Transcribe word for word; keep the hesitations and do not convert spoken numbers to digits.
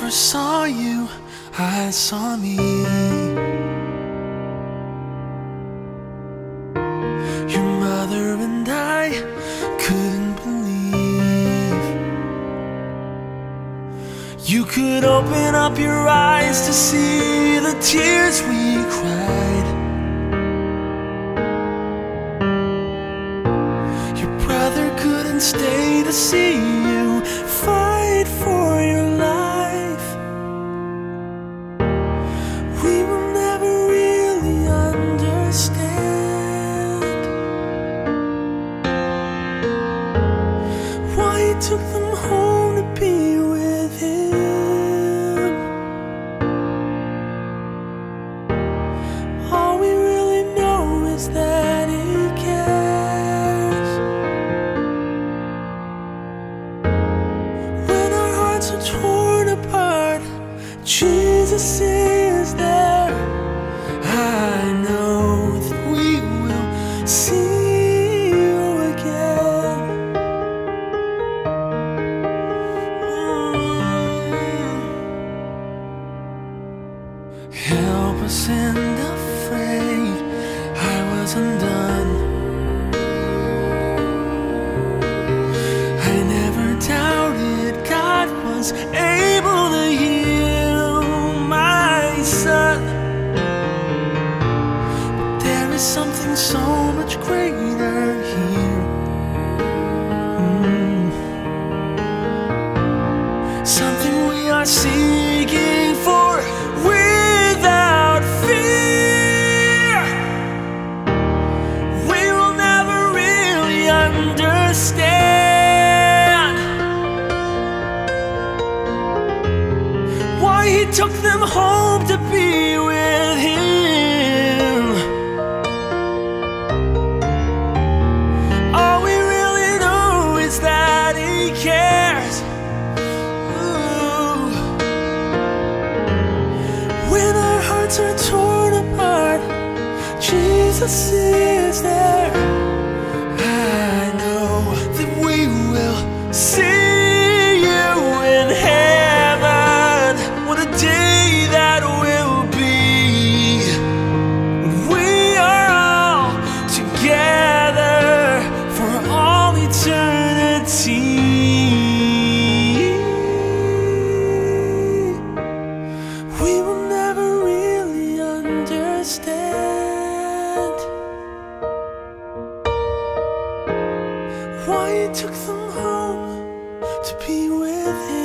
first saw you, I saw me. Your mother and I couldn't believe you could open up your eyes to see the tears we cried. Your brother couldn't stay to see you fight for your life. We will never really understand why he took them home to be with him. All we really know is that he cares. When our hearts are torn apart, Jesus is there. I know that we will see you again. Mm. Helpless and afraid, I was undone. I never doubted God was able to heal my son. But there is something so much greater here. Mm. Something we are seeking for without fear. We will never really understand why he took them home to be with him. All we really know is that he cares. Ooh. When our hearts are torn apart, Jesus is there. I know that we will see you in heaven. What a day that will be, when we are all together for all eternity. We will never really understand why he took them home to be with him.